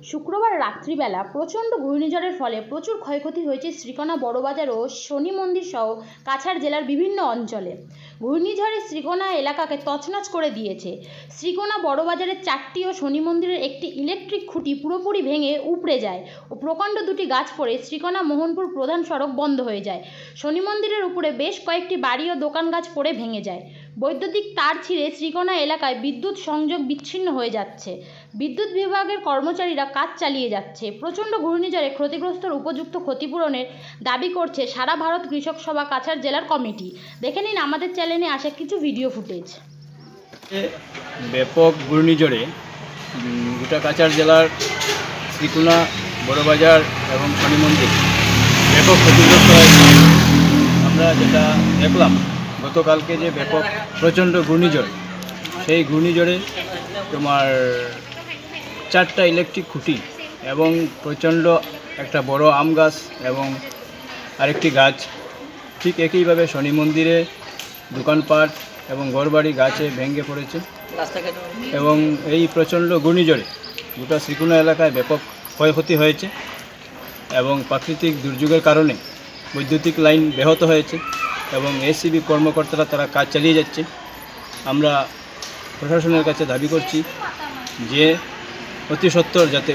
শুক্রবার রাত্রিবেলা প্রচণ্ড ঘূর্ণিঝড়ের ফলে প্রচুর ক্ষয়ক্ষতি হয়েছে শ্রীকোনা বড়বাজার ও শনি মন্দির সহ কাছাড় জেলার বিভিন্ন অঞ্চলে। ঘূর্ণিঝড়ে শ্রীকোনা এলাকাকে তছনছ করে দিয়েছে। শ্রীকোনা বড়বাজারের 4টি ও শনি মন্দিরের একটি ইলেকট্রিক খুঁটি পুরোপুরি ভেঙে উপড়ে যায় ও প্রকাণ্ড 2টি গাছ পড়ে শ্রীকোনা মোহনপুর প্রধান সড়ক বন্ধ হয়ে যায়। শনি মন্দিরের উপরে বেশ কয়েকটি বাড়ি ও দোকান গাছ পড়ে ভেঙে যায়। বৈদ্যুতিক তার ছিঁড়ে শ্রীকোনা এলাকায় বিদ্যুৎ সংযোগ বিচ্ছিন্ন হয়ে যাচ্ছে। বিদ্যুৎ বিভাগের কর্মচারীরা কাজ চালিয়ে যাচ্ছে। প্রচণ্ড ঘূর্ণিঝড়ে ক্ষতিগ্রস্তর উপযুক্ত ক্ষতিপূরণের দাবি করছে সারা ভারত কৃষক সভা কাছাড় জেলার কমিটি। দেখে নিন আমাদের চ্যানেলে আসা কিছু ভিডিও ফুটেজ। ব্যাপক ঘূর্ণিঝড়ে গোটা কাছাড় জেলার শ্রীকোনা বড়বাজার এবং শনি মন্দির ব্যাপক ক্ষতিগ্রস্ত হয়েছে। আমরা যেটা দেখলাম গতকালকে যে ব্যাপক প্রচণ্ড ঘূর্ণিঝড়, সেই ঘূর্ণিঝড়ে তোমার 4টা ইলেকট্রিক খুঁটি এবং প্রচণ্ড একটা বড় আম গাছ এবং আরেকটি গাছ, ঠিক একইভাবে শনি মন্দিরে দোকানপাট এবং ঘরবাড়ি গাছে ভেঙে পড়েছে। এবং এই প্রচণ্ড ঘূর্ণিঝড়ে গোটা শ্রীকোনা এলাকায় ব্যাপক ক্ষয়ক্ষতি হয়েছে এবং প্রাকৃতিক দুর্যোগের কারণে বৈদ্যুতিক লাইন ব্যাহত হয়েছে এবং এসিবি কর্মকর্তারা তারা কাজ চালিয়ে যাচ্ছে। আমরা প্রশাসনের কাছে দাবি করছি যে অতি সত্বর যাতে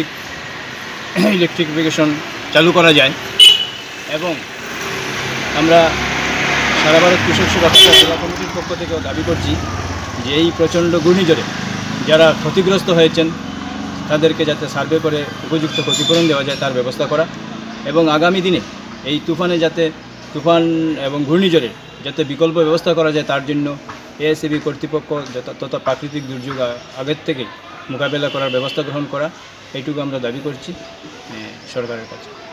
ইলেকট্রিফিকেশন চালু করা যায় এবং আমরা সারা ভারত কৃষক সভা জেলা কমিটির পক্ষ থেকেও দাবি করছি যে এই প্রচণ্ড ঘূর্ণিঝড়ে যারা ক্ষতিগ্রস্ত হয়েছেন তাদেরকে যাতে সার্ভে করে উপযুক্ত ক্ষতিপূরণ দেওয়া যায় তার ব্যবস্থা করা এবং আগামী দিনে এই তুফান এবং ঘূর্ণিঝড়ের যাতে বিকল্প ব্যবস্থা করা যায় তার জন্য এএসএবি কর্তৃপক্ষ তথা প্রাকৃতিক দুর্যোগ আগের থেকেই মোকাবেলা করার ব্যবস্থা গ্রহণ করা, এইটুকু আমরা দাবি করছি সরকারের কাছে।